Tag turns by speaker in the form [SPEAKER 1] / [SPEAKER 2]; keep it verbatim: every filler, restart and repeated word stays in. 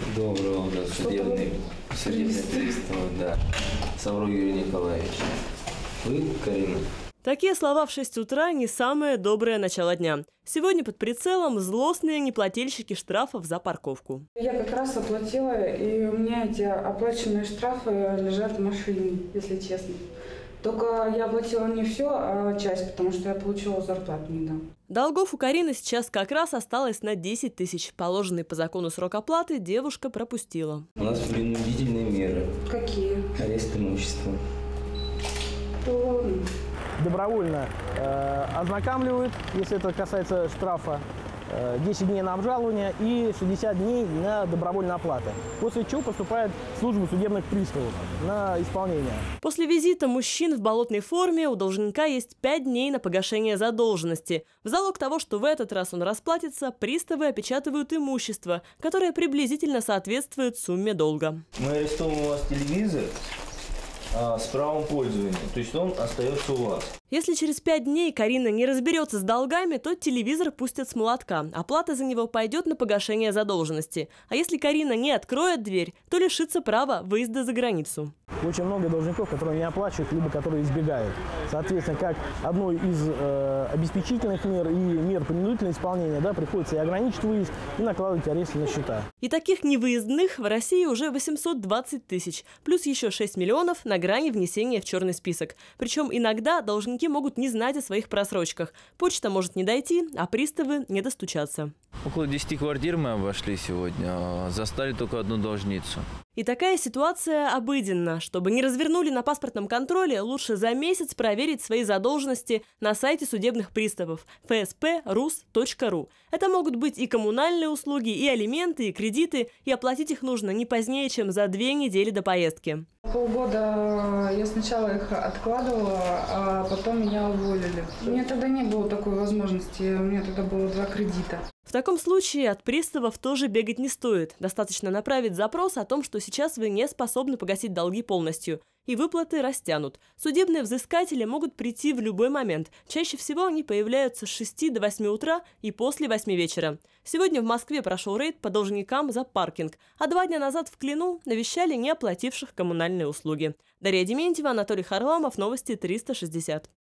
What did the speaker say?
[SPEAKER 1] Доброго утра, судебный, судебный пристав, да. Савру Юрий Николаевич. Вы, Карина?
[SPEAKER 2] Такие слова в шесть утра не самое доброе начало дня. Сегодня под прицелом злостные неплательщики штрафов за парковку.
[SPEAKER 3] Я как раз оплатила, и у меня эти оплаченные штрафы лежат в машине, если честно. Только я оплатила не все, а часть, потому что я получила зарплату недавно.
[SPEAKER 2] Долгов у Карины сейчас как раз осталось на десять тысяч. Положенный по закону срок оплаты девушка пропустила.
[SPEAKER 1] У нас принудительные меры.
[SPEAKER 3] Какие?
[SPEAKER 1] Арест имущества.
[SPEAKER 3] То...
[SPEAKER 4] Добровольно э, ознакомливают, если это касается штрафа, э, десять дней на обжалование и шестьдесят дней на добровольную оплату. После чего поступает в службу судебных приставов на исполнение.
[SPEAKER 2] После визита мужчин в болотной форме у должника есть пять дней на погашение задолженности. В залог того, что в этот раз он расплатится, приставы опечатывают имущество, которое приблизительно соответствует сумме долга.
[SPEAKER 5] Мы арестовываем у вас телевизор а, с правом пользования, то есть он остается у вас.
[SPEAKER 2] Если через пять дней Карина не разберется с долгами, то телевизор пустят с молотка. Оплата за него пойдет на погашение задолженности. А если Карина не откроет дверь, то лишится права выезда за границу.
[SPEAKER 4] Очень много должников, которые не оплачивают, либо которые избегают. Соответственно, как одной из э, обеспечительных мер и мер принудительного исполнения, да, приходится и ограничить выезд, и накладывать арест на счета.
[SPEAKER 2] И таких невыездных в России уже восемьсот двадцать тысяч, плюс еще шесть миллионов на грани внесения в черный список. Причем иногда должники могут не знать о своих просрочках. Почта может не дойти, а приставы не достучаться.
[SPEAKER 6] Около десяти квартир мы обошли сегодня, застали только одну должницу.
[SPEAKER 2] И такая ситуация обыденна. Чтобы не развернули на паспортном контроле, лучше за месяц проверить свои задолженности на сайте судебных приставов эф эс пэ рус точка ру. Это могут быть и коммунальные услуги, и алименты, и кредиты, и оплатить их нужно не позднее, чем за две недели до поездки.
[SPEAKER 3] Полгода я сначала их откладывала, а потом меня уволили. У меня тогда не было такой возможности, у меня тогда было два кредита.
[SPEAKER 2] В таком случае от приставов тоже бегать не стоит. Достаточно направить запрос о том, что сейчас вы не способны погасить долги полностью, и выплаты растянут. Судебные взыскатели могут прийти в любой момент. Чаще всего они появляются с шести до восьми утра и после восьми вечера. Сегодня в Москве прошел рейд по должникам за паркинг, а два дня назад в Клину навещали не оплативших коммунальные услуги. Дарья Дементьева, Анатолий Харламов, новости триста шестьдесят.